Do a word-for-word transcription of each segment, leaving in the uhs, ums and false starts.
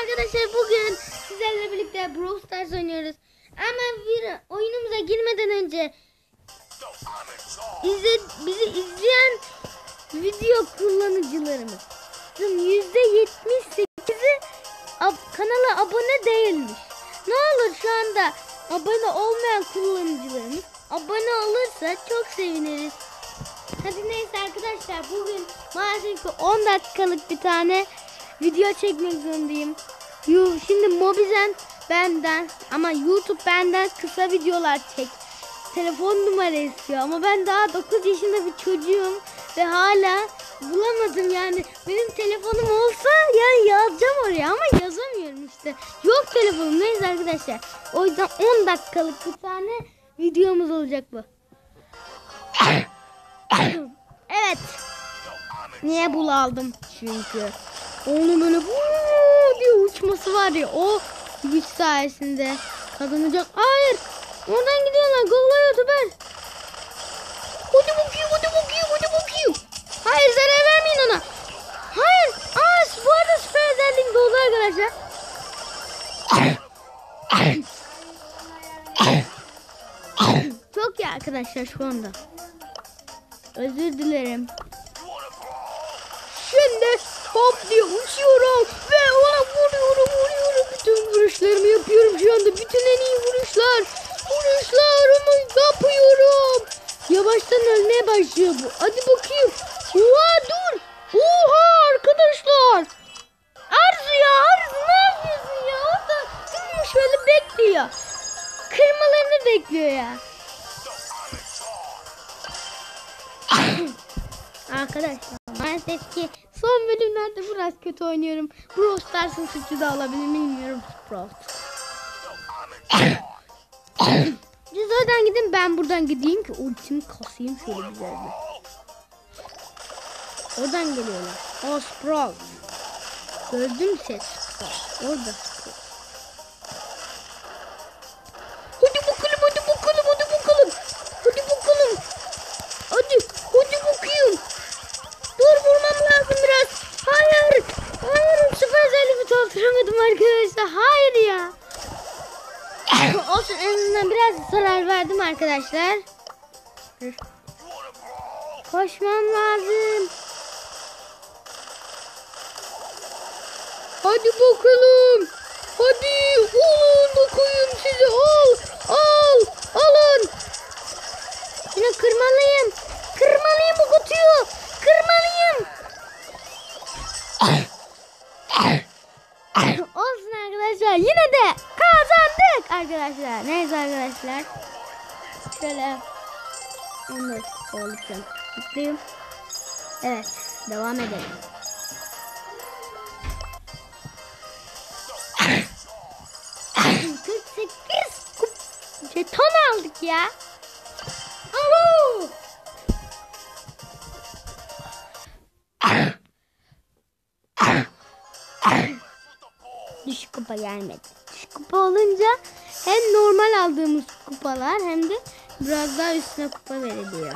arkadaşlar, bugün sizlerle birlikte Brawl Stars oynuyoruz. Ama bir oyunumuza girmeden önce izle, bizi izleyen video kullanıcılarımız yüzde yetmiş sekizi ab kanala abone değilmiş. Ne olur şu anda abone olmayan kullanıcılarımız abone olursa çok seviniriz. Hadi neyse arkadaşlar, bugün maalesef ki on dakikalık bir tane video çekmek zorundayım. Şimdi Mobizen benden ama YouTube benden kısa videolar çek. Telefon numarası istiyor ama ben daha dokuz yaşında bir çocuğum ve hala bulamadım. Yani benim telefonum olsa yani yazacağım oraya ama yazamıyorum işte. Yok telefonum. Neyse arkadaşlar, o yüzden on dakikalık bir tane videomuz olacak bu. Evet. Niye bul aldım? Çünkü onun böyle vuuu diye uçması var ya, o güç sayesinde kazanacak. Hayır. Oradan gidiyorlar. Google YouTuber. Hadi bakayım, hadi bakayım, hadi bakayım. Hayır, zarar vermeyin ona. Hayır. Aa, bu arada süper özelliğim doldu arkadaşlar. Çok iyi arkadaşlar şu anda. Özür dilerim. Şimdi hop diye uçuyorum ve ona vuruyorum, vuruyorum. Bütün vuruşlarımı yapıyorum şu anda. Bütün en iyi vuruşlar. Vuruşlarımı yapıyorum. Yavaştan ölmeye başlıyor bu. Hadi bakayım. Oha, dur. Oha arkadaşlar. Arzu ya, Arzu ne yapıyorsun ya? Orada durmuş böyle bekliyor. Kırmalarını bekliyor ya. Arkadaşlar maalesef ki son bölümlerde biraz kötü oynuyorum. Brawl Stars'ın suçu da olabilir, bilmiyorum. Brawl. Siz oradan gidin, ben buradan gideyim ki ultimi kasayım şöyle güzel bir. Oradan geliyorlar. O Sprout. Gördün mü ses? Orada. Hadi bakalım, hadi bakalım, hadi bakalım. Hadi bakalım. Hadi, hadi bakayım. Dur, vurmam lazım biraz. Hayır, hayır, süper özelliğimi çalıştıramadım arkadaşlar. Hayır ya. Olsun, en azından biraz zarar verdim arkadaşlar. Koşmam lazım. Hadi bakalım. Hadi, alın bakayım sizi. Al, al, alın. Yine kırmalıyım. Kırmalıyım bu kutuyu. Kırmalıyım. Olsun arkadaşlar. Yine de kazandık arkadaşlar. Neyse arkadaşlar. Şöyle. Onları kovalayacağım. Mutluyum. Evet. Devam edelim. kırk sekiz jeton aldık ya. Alo. Düşük kupa gelmedi. Düşük kupa olunca hem normal aldığımız kupalar hem de biraz daha üstüne kupa veriliyor.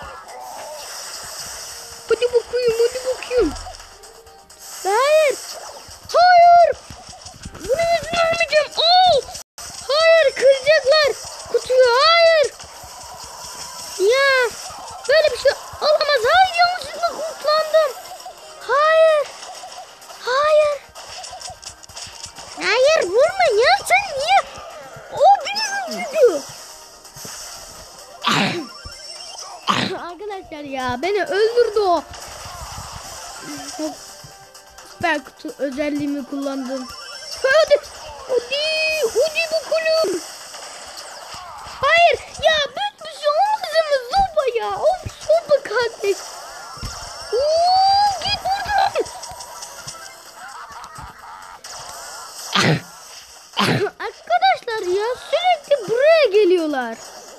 Hadi bakayım, hadi bakayım. Hayır. Hayır. Bunu yüzüne almayacağım. Oh. Hayır, kıracaklar kutuyu. Hayır. Ya böyle bir şey olamaz. Hayır, yanlışlıkla kurtlandım. Hayır. Hayır. Hayır, vurma ya, sen niye? O beni öldürdü. Arkadaşlar ya, beni öldürdü o. Süper kutu özelliğimi kullandım. Hadi. Hadi. Hadi bakalım. Hayır. Ya ben bir şey olmaz mı? Sopa ya. Of, sopa kardeş. Oo, git buradan. Arkadaşlar ya, sürekli buraya geliyorlar.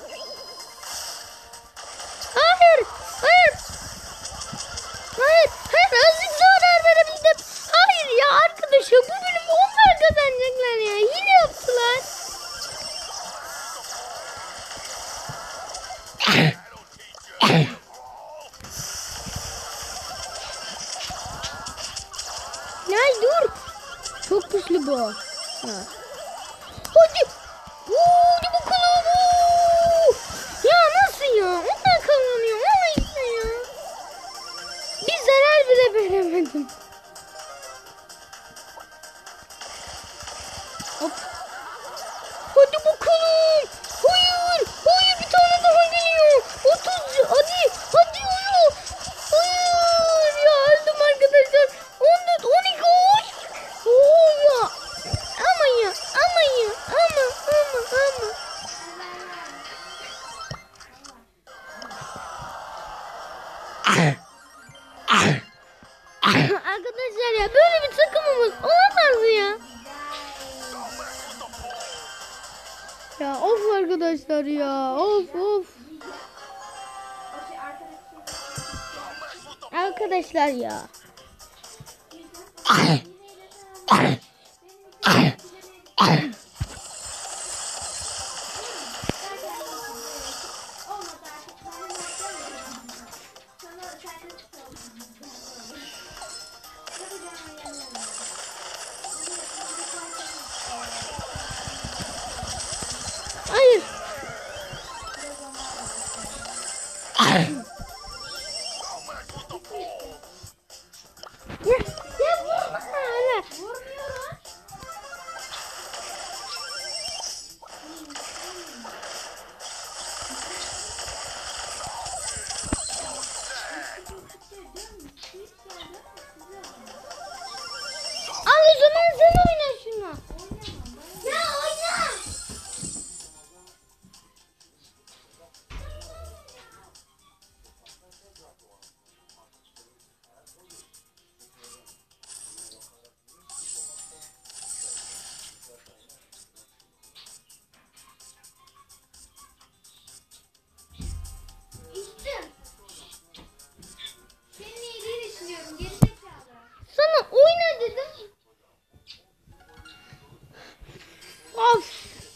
Hayır. Hayır. Hayır. Hayır. Azıcık zarar verebildim. Hayır ya arkadaşlar, bu bölümü onlar kazanacaklar ya. Yine yaptılar. Ya dur. Çok güçlü bu. Ha. Hadi. Hadi bakalım. Oo. Ya nasıl ya? Onlar kazanıyor. Ama işte ya. Bir zarar bile veremedim. Hop. Hadi bakalım. Hayır. Hayır bir tane daha geliyor. otuz. Hadi. Hadi oyun. Hayır. Ya öldüm arkadaşlar. on dört on iki. Oo ya. Ama ya. Ama ya. Ama. Ama. Ama. Arkadaşlar ya böyle bir takımımız olamaz ya. Ya of arkadaşlar ya. Of of. Arkadaşlar ya. Hayır. Ya, ya vurma hala. Vurmuyorum. Al o zaman sen oyna şunu. Ya oyna. Sana oyna dedim. Of.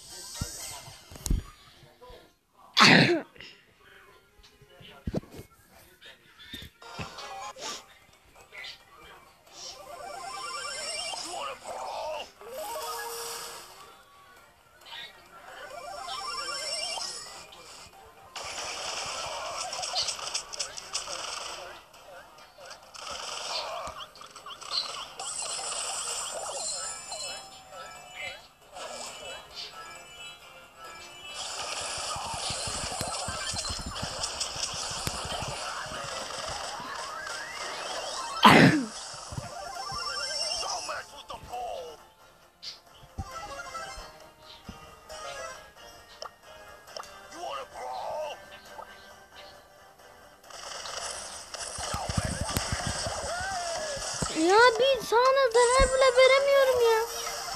Ya bir sana zarar bile veremiyorum ya.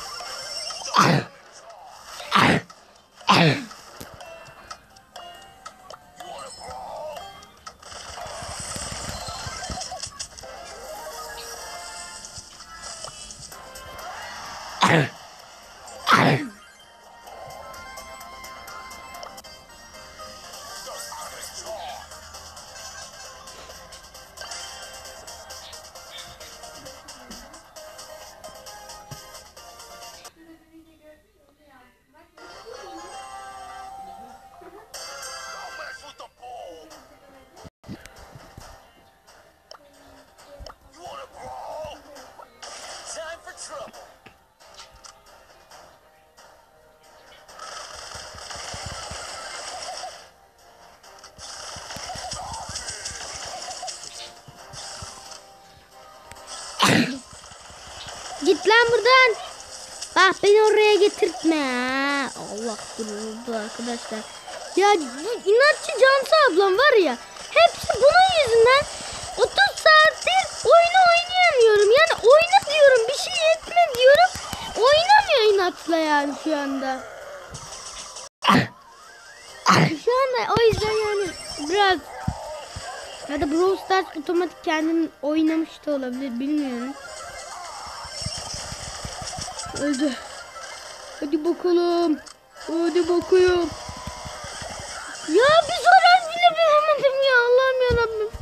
Git lan buradan. Bak beni oraya getirtme. Allah durdu arkadaşlar. Ya bu inatçı Cansu ablam var ya. Hepsi bunun yüzünden otuz saattir oyunu oynayamıyorum. Yani oyna diyorum bir şey etme diyorum. Oynamıyor inatla yani şu anda. Şu anda o yüzden yani biraz ya da Brawl Stars otomatik kendini oynamış da olabilir bilmiyorum. Öldü. Hadi bakalım. Hadi bakayım. Ya bir zarar bile veremedim ya. Allah'ım yarabbim.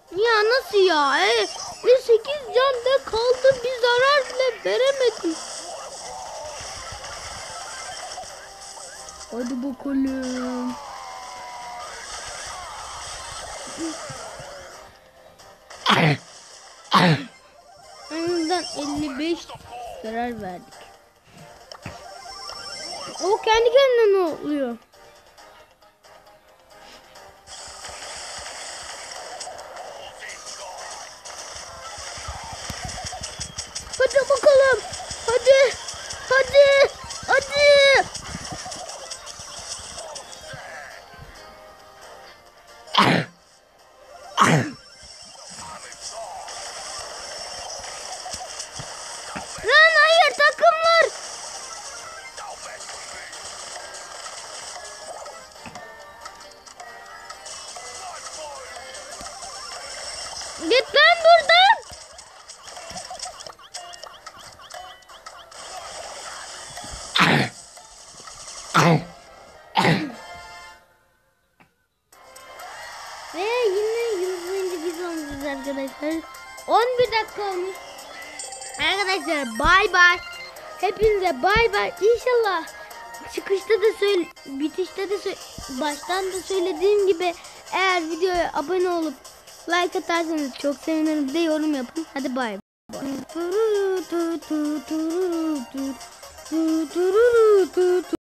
Ya nasıl ya? E, e sekiz canda kaldı, bir zarar bile veremedim. Hadi bakalım. Aynen elli beş zarar verdik. O kendi kendine ne oluyor? Hadi bakalım. Hadi. Hadi. Hadi. Lan hayır takımlar. Git lan buradan. Ve yine yıldız oyuncu biz olmuşuz arkadaşlar. on bir dakika olmuş. Arkadaşlar bay bay. Hepinize bay bay. İnşallah çıkışta da söyle, bitişte de söyle, baştan da söylediğim gibi eğer videoya abone olup like atarsanız çok sevinirim. Bir de yorum yapın. Hadi bay bay.